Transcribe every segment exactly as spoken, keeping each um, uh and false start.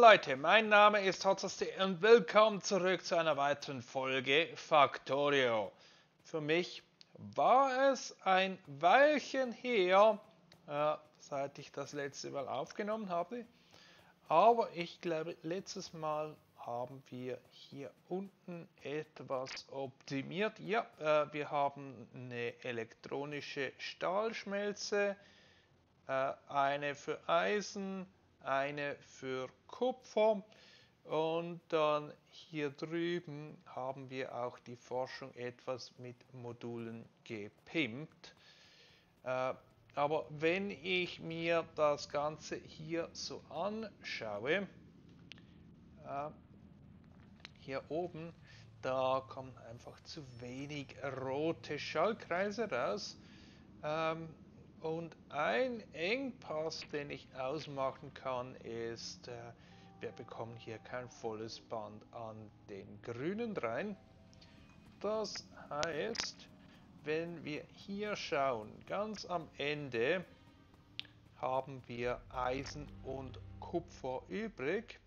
Leute, mein Name ist Hotzerste und willkommen zurück zu einer weiteren Folge Factorio. Für mich war es ein Weilchen her, äh, seit ich das letzte Mal aufgenommen habe, aber ich glaube, letztes Mal haben wir hier unten etwas optimiert. Ja, äh, wir haben eine elektronische Stahlschmelze, äh, eine für Eisen, eine für Kupfer und dann hier drüben haben wir auch die Forschung etwas mit Modulen gepimpt. Äh, aber wenn ich mir das Ganze hier so anschaue, äh, hier oben, da kommen einfach zu wenig rote Schaltkreise raus. Ähm, und ein Engpass, den ich ausmachen kann, ist, äh, wir bekommen hier kein volles Band an den grünen rein. Das heißt, wenn wir hier schauen, ganz am Ende haben wir Eisen und Kupfer übrig.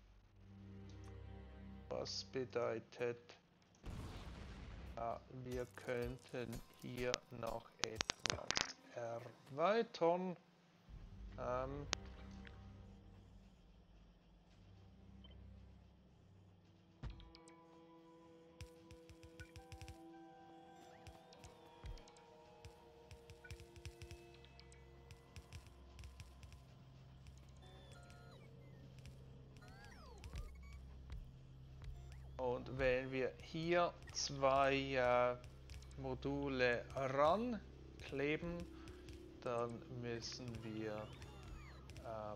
Was bedeutet, ja, wir könnten hier noch etwas erweitern. Ähm, Und wenn wir hier zwei äh, Module rankleben, dann müssen wir ähm,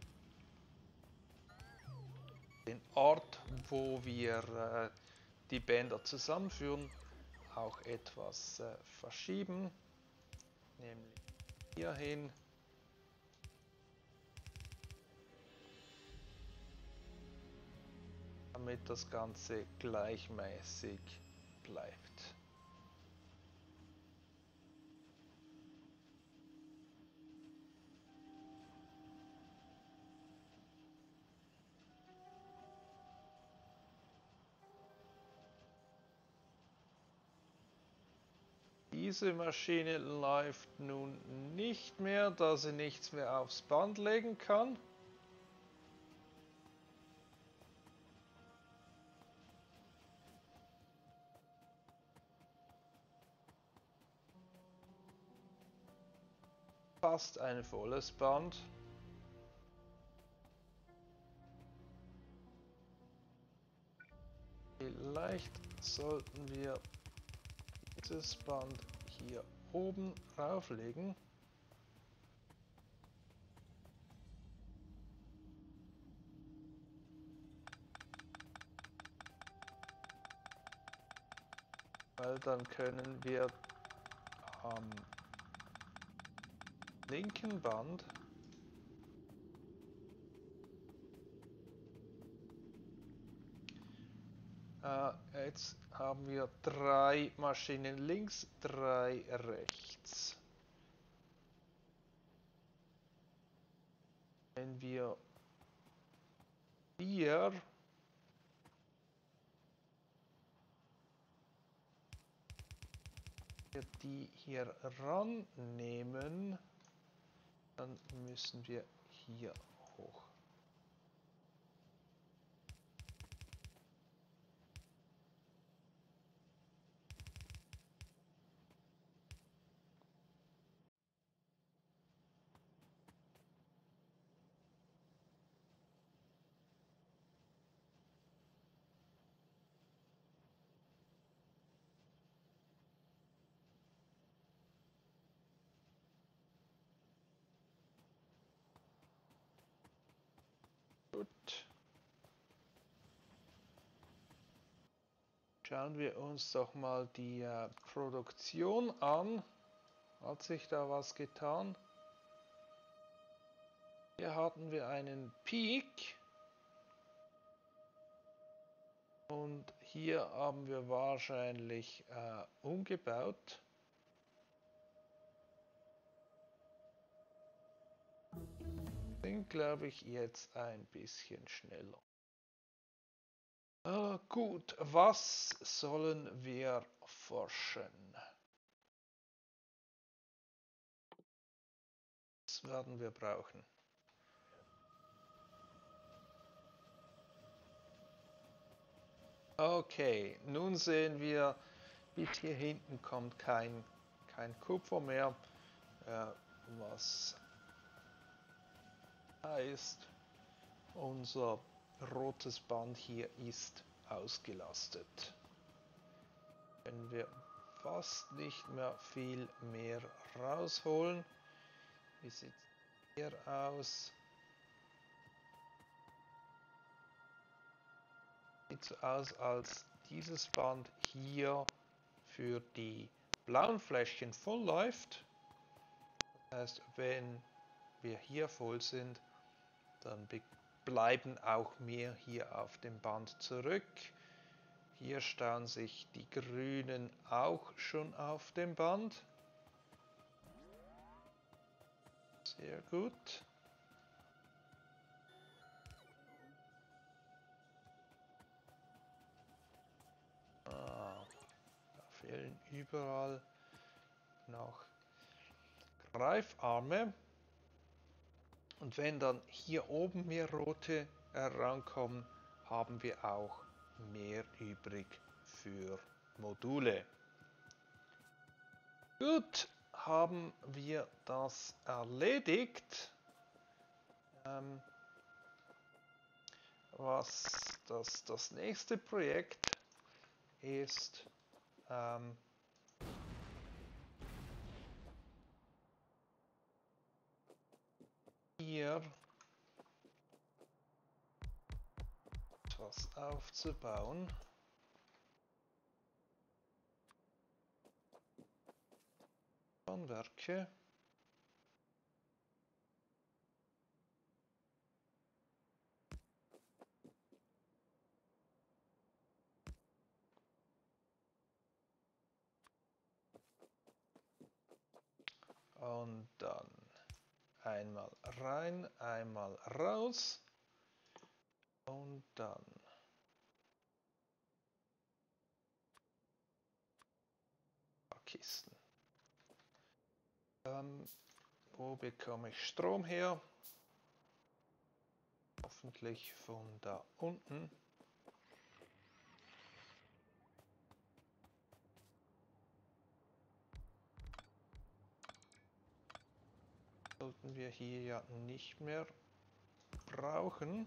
den Ort, wo wir äh, die Bänder zusammenführen, auch etwas äh, verschieben, nämlich hierhin. Damit das Ganze gleichmäßig bleibt. Diese Maschine läuft nun nicht mehr, da sie nichts mehr aufs Band legen kann. Fast ein volles Band. Vielleicht sollten wir dieses Band hier oben rauflegen. Weil dann können wir am linken Band äh, jetzt haben wir drei Maschinen links, drei rechts. Wenn wir hier die hier rannehmen, dann müssen wir hier hoch. Gut. Schauen wir uns doch mal die äh, Produktion an. Hat sich da was getan? Hier hatten wir einen Peak. Und hier haben wir wahrscheinlich äh, umgebaut. Sind, glaube ich, jetzt ein bisschen schneller. Äh, gut, was sollen wir forschen? Das werden wir brauchen. Okay, nun sehen wir, bis hier hinten kommt kein, kein Kupfer mehr, äh, was heißt, unser rotes Band hier ist ausgelastet. Können wir fast nicht mehr viel mehr rausholen. Wie sieht es hier aus? Sieht so aus, als dieses Band hier für die blauen Fläschchen voll läuft. Das heißt, wenn wir hier voll sind, dann bleiben auch mehr hier auf dem Band zurück. Hier stauen sich die Grünen auch schon auf dem Band. Sehr gut. Ah, da fehlen überall noch Greifarme. Und wenn dann hier oben mehr rote herankommen, haben wir auch mehr übrig für Module. Gut, haben wir das erledigt. Ähm, was das, das nächste Projekt ist, ähm, hier etwas aufzubauen. Werke. Und dann einmal rein, einmal raus. Und dann Kisten. Ähm, wo bekomme ich Strom her? Hoffentlich von da unten. Sollten wir hier ja nicht mehr brauchen.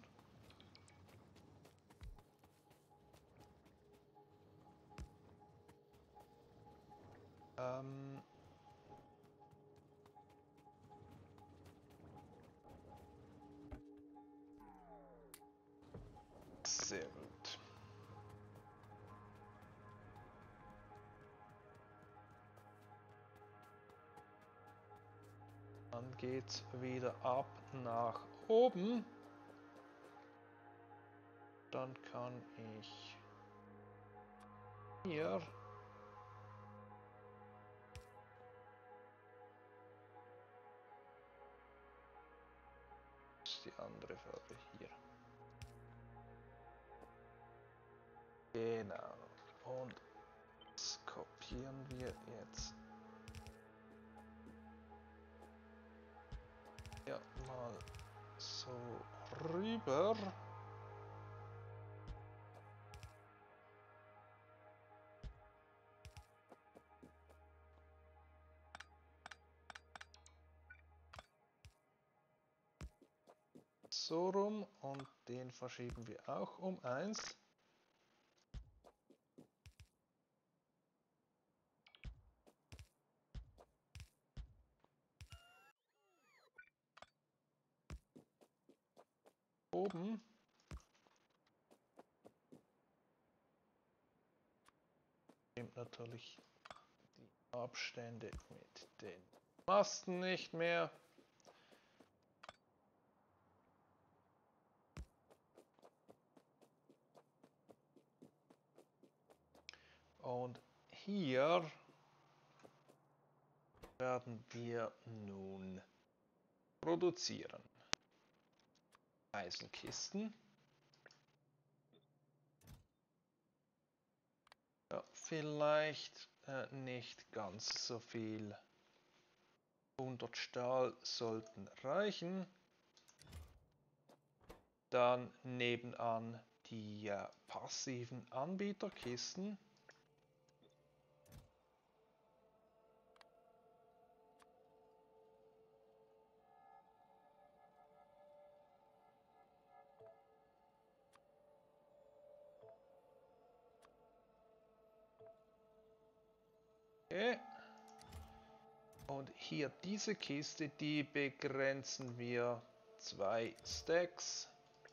Ähm, sehr gut. Dann geht's wieder ab nach oben. Dann kann ich hier die andere Farbe hier. Genau. Und das kopieren wir jetzt hier mal so rüber. So rum und den verschieben wir auch um eins. Oben. Nimmt natürlich die Abstände mit den Masten nicht mehr. Und hier werden wir nun produzieren. Eisenkisten. Ja, vielleicht äh, nicht ganz so viel. hundert Stahl sollten reichen. Dann nebenan die äh, passiven Anbieterkisten. Okay. Und hier diese Kiste, die begrenzen wir zwei Stacks.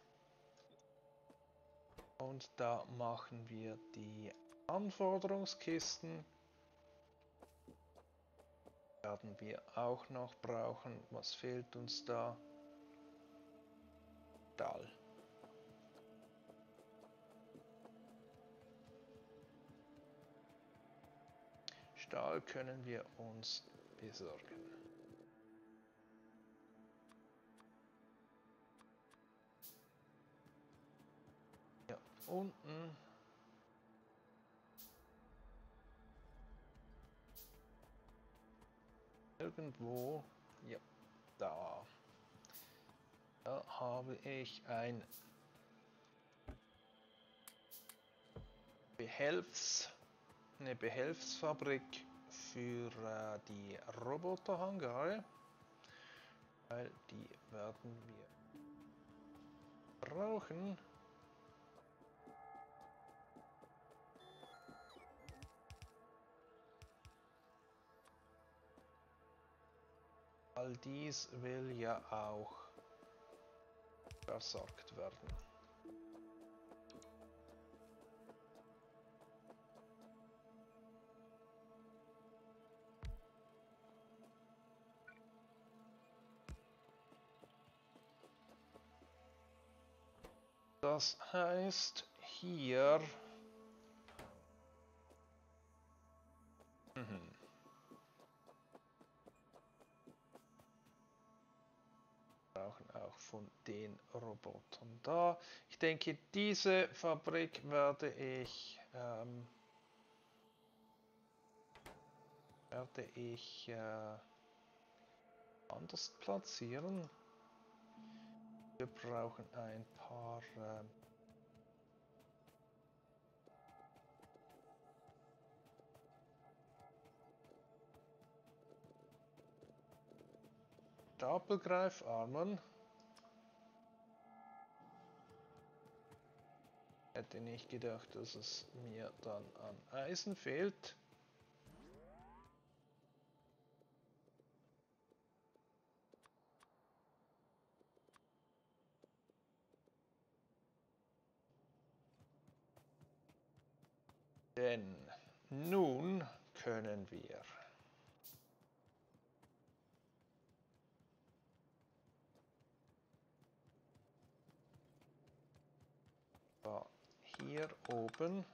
Und da machen wir die Anforderungskisten. Werden wir auch noch brauchen. Was fehlt uns da? Stahl. Stahl können wir uns besorgen. Ja, unten. Irgendwo. Ja, da. Da habe ich ein Behelfs, eine Behelfsfabrik für äh, die Roboterhangare, weil die werden wir brauchen. All dies will ja auch versorgt werden. Das heißt, hier mhm. brauchen auch von den Robotern da. Ich denke, diese Fabrik werde ich ähm, werde ich äh, anders platzieren. Wir brauchen ein paar äh, Stapelgreifarmen. Hätte nicht gedacht, dass es mir dann an Eisen fehlt. Denn nun können wir da hier oben,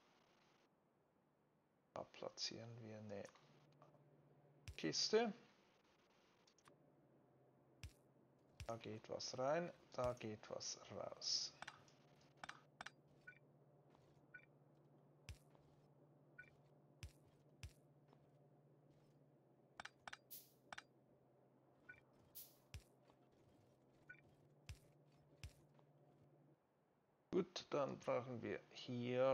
da platzieren wir eine Kiste. Da geht was rein, da geht was raus. Gut, dann brauchen wir hier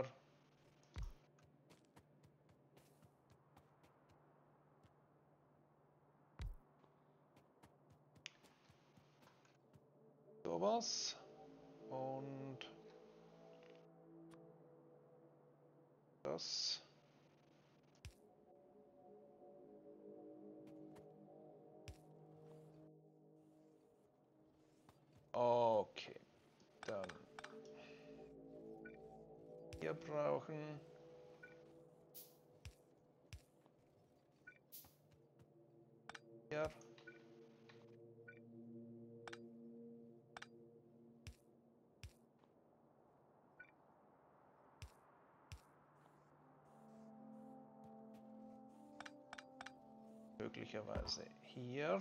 sowas und das. Okay, dann wir brauchen hier möglicherweise hier.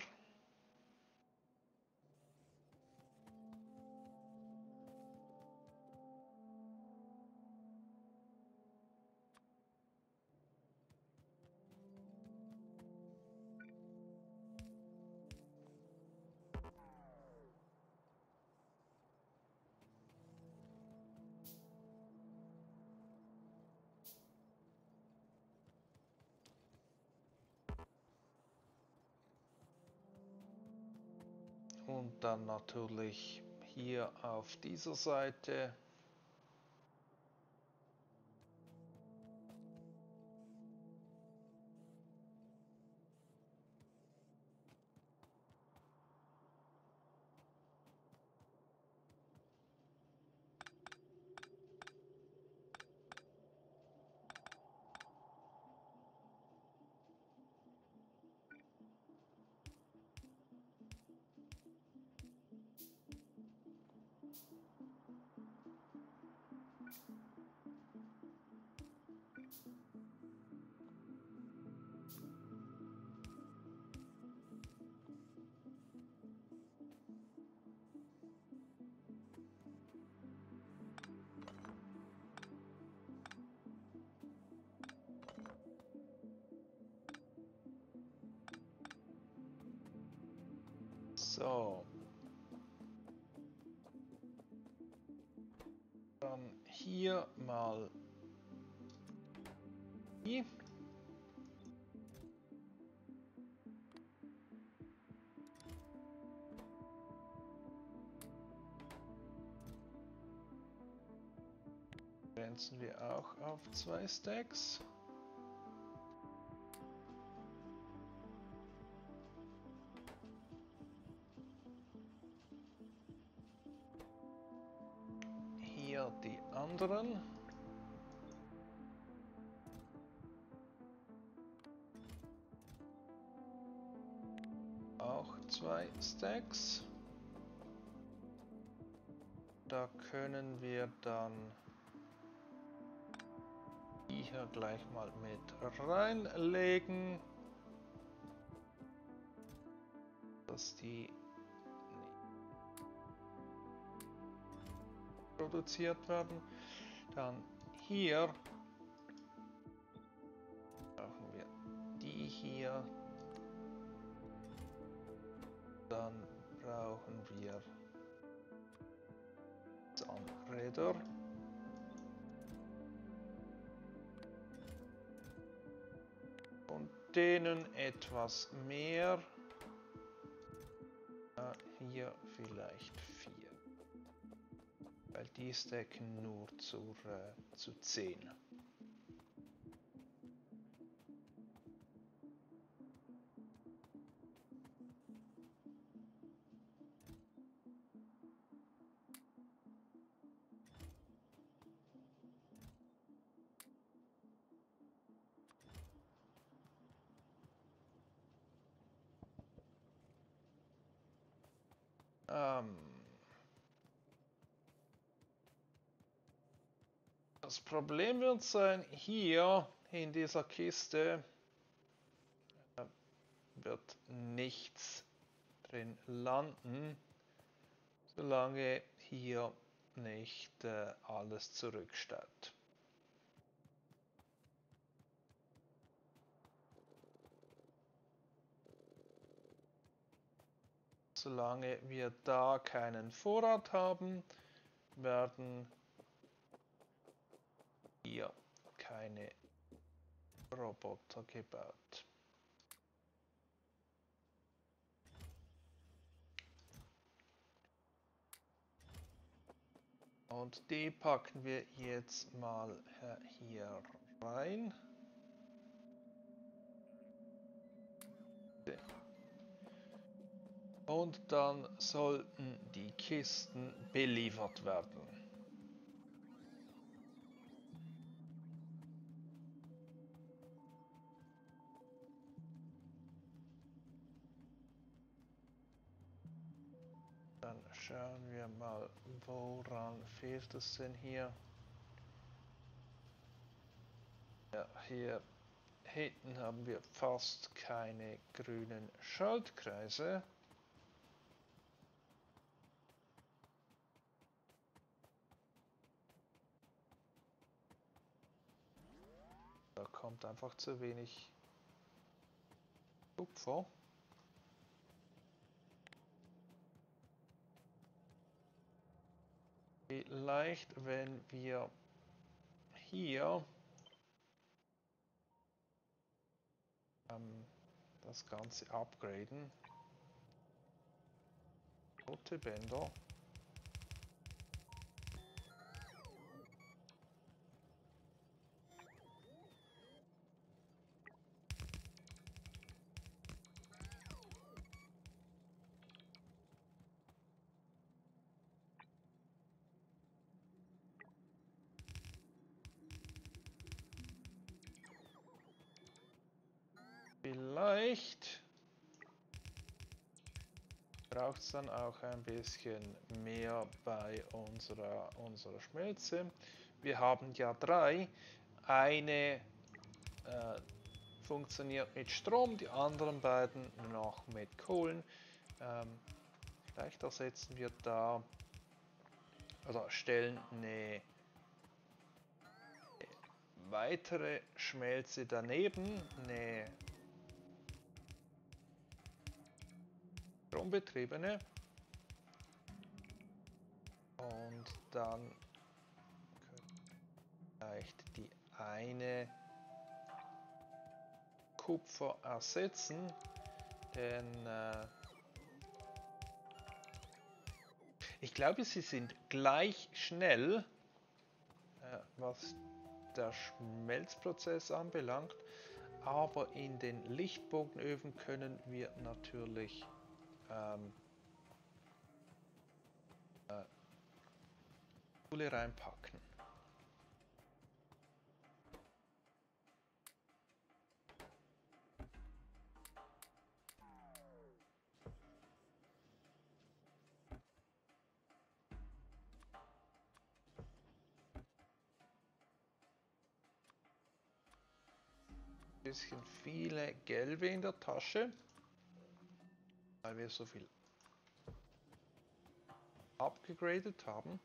Und dann natürlich hier auf dieser Seite so. Dann hier mal die. Grenzen wir auch auf zwei Stacks. Hier die anderen. Auch zwei Stacks. Da können wir dann die hier gleich mal mit reinlegen, dass die produziert werden. Dann hier brauchen wir die hier. Dann brauchen wir Zahnräder. Und denen etwas mehr. Hier vielleicht vier. Weil die stacken nur zur, äh, zu zehn. Ähm, das Problem wird sein, hier in dieser Kiste äh, wird nichts drin landen, solange hier nicht äh, alles zurücksteht. Solange wir da keinen Vorrat haben, werden hier keine Roboter gebaut. Und die packen wir jetzt mal hier rein. Und dann sollten die Kisten beliefert werden. Dann schauen wir mal, woran fehlt es denn hier? Ja, hier hinten haben wir fast keine grünen Schaltkreise. Da kommt einfach zu wenig Kupfer. Vielleicht, wenn wir hier ähm, das Ganze upgraden. Rote Bänder. Vielleicht braucht es dann auch ein bisschen mehr bei unserer, unserer Schmelze. Wir haben ja drei. Eine äh, funktioniert mit Strom, die anderen beiden noch mit Kohlen. Ähm, vielleicht ersetzen wir da oder stellen eine weitere Schmelze daneben, eine strombetriebene, und dann vielleicht die eine Kupfer ersetzen, denn äh, ich glaube, sie sind gleich schnell, äh, was der Schmelzprozess anbelangt, aber in den Lichtbogenöfen können wir natürlich ähm, äh, Kohle reinpacken. Bisschen viele gelbe in der Tasche, weil wir so viel abgegradet haben.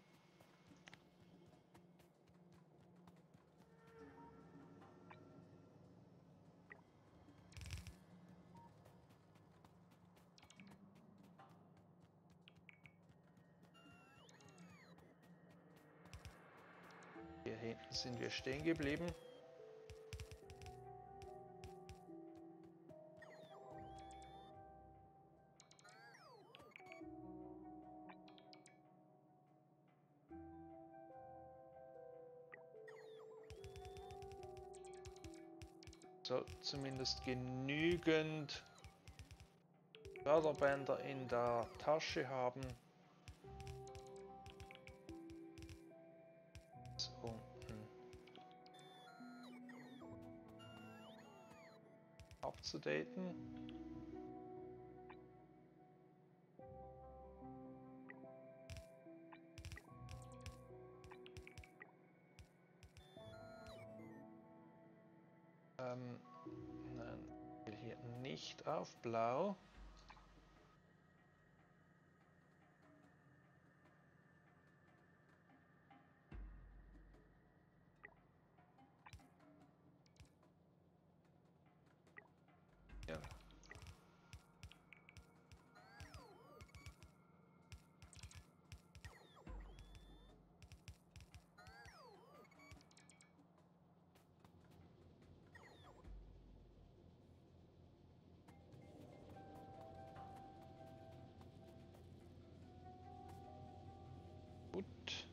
Hier hinten sind wir stehen geblieben. So, zumindest genügend Förderbänder in der Tasche haben. So, unten abzudaten. Ähm, nein, ich will hier nicht auf blau. Ja. Gut.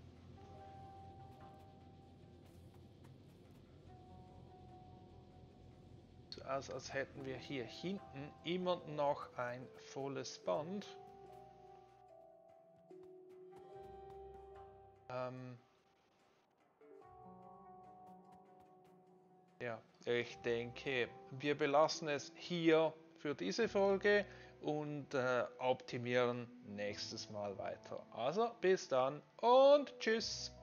So aus, als hätten wir hier hinten immer noch ein volles Band. Ähm, ja, ich denke, wir belassen es hier für diese Folge und äh, optimieren nächstes Mal weiter. Also bis dann und tschüss.